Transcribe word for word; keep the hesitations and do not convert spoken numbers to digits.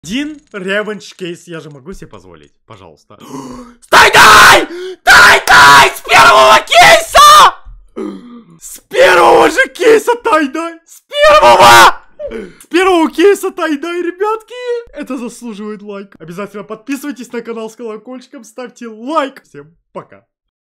Один ревенч кейс я же могу себе позволить. Пожалуйста. Тай-дай! Тай-дай! С первого кейса! С первого же кейса тай-дай! С первого! С первого кейса тай-дай, ребятки! Это заслуживает лайк. Обязательно подписывайтесь на канал с колокольчиком, ставьте лайк. Всем пока.